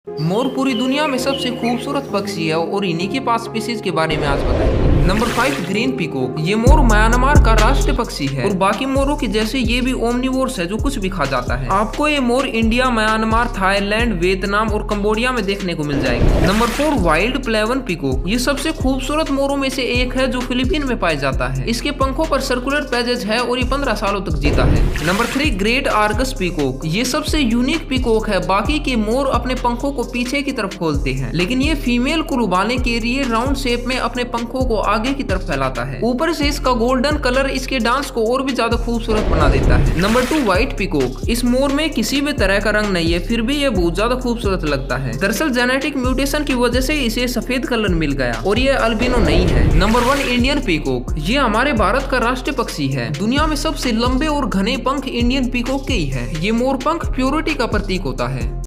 मोर पूरी दुनिया में सबसे खूबसूरत पक्षी है और इन्हीं के 5 स्पीसीज के बारे में आज बताएंगे। Number 5 green peacock. ये मोर म्यांमार का राष्ट्रीय पक्षी है और बाकी मोरों के जैसे ये भी ओमनिवोरस है जो कुछ भी खा जाता है। आपको ये मोर इंडिया, म्यांमार, थाईलैंड, वियतनाम और कंबोडिया में देखने को मिल जाएगी। नंबर 4 वाइल्ड प्लेवन पीकॉक। ये सबसे खूबसूरत मोरों में से एक है जो फिलीपीन में पाया जाता है। इसके पंखों पर सर्कुलर पैजेज है और ये 15 सालों तक जीता है। Number 3 great argus peacock. ये सबसे यूनिक पीकॉक है। बाकी के मोर अपने पंखों को पीछे की तरफ खोलते हैं, लेकिन ये फीमेल को लुभाने के लिए राउंड शेप में अपने पंखों को आगे की तरफ फैलाता है। ऊपर से इसका गोल्डन कलर इसके डांस को और भी ज्यादा खूबसूरत बना देता है। Number 2 white peacock. इस मोर में किसी भी तरह का रंग नहीं है, फिर भी ये बहुत ज्यादा खूबसूरत लगता है। दरअसल जेनेटिक म्यूटेशन की वजह से इसे सफेद कलर मिल गया और ये अल्बिनो नहीं है। Number 1 Indian peacock. ये हमारे भारत का राष्ट्रीय पक्षी है। दुनिया में सबसे लंबे और घने पंख इंडियन पीकॉक के ही है। ये मोर पंख प्योरिटी का प्रतीक होता है।